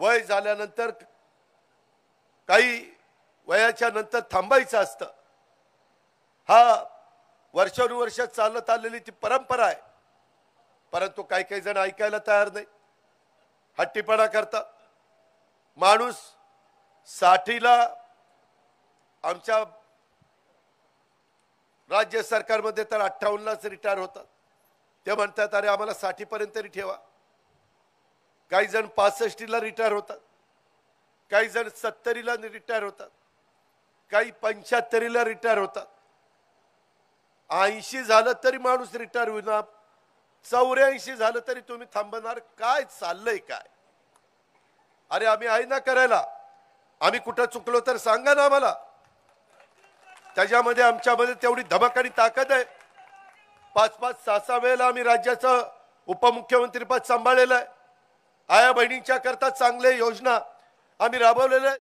वय झाल्यानंतर काही वयाच्या नंतर थांबायचं असतं। हा वर्षानुवर्ष चालत आलेली ती परंपरा आहे, परंतु काही काही जण ऐकायला तयार नाही, हट्टीपणा करतात। माणूस 60ला आमच्या राज्य सरकारमध्ये तर 58लाच रिटायर होतात। ते म्हणतात अरे आम्हाला 60 पर्यंत तरी ठेवा। काही जण 65ला रिटायर होतात, काही जण 70ला रिटायर होतात, काही 75ला रिटायर होतात। 80 झालं तरी माणूस रिटायर होणार, 84 झालं तरी तुम्ही थांबणार। काय चाललंय काय? अरे आम्ही आहे ना करायला, आम्ही कुठं चुकलो तर सांगा ना आम्हाला। त्याच्यामध्ये आमच्यामध्ये तेवढी धमक आणि ताकद आहे। 5-5, 6-6 वेळेला आम्ही राज्याचं उपमुख्यमंत्री पद सांभाळलेलं आहे। आया बहिणींच्या करता चांगले योजना आम्ही राबवलेल्या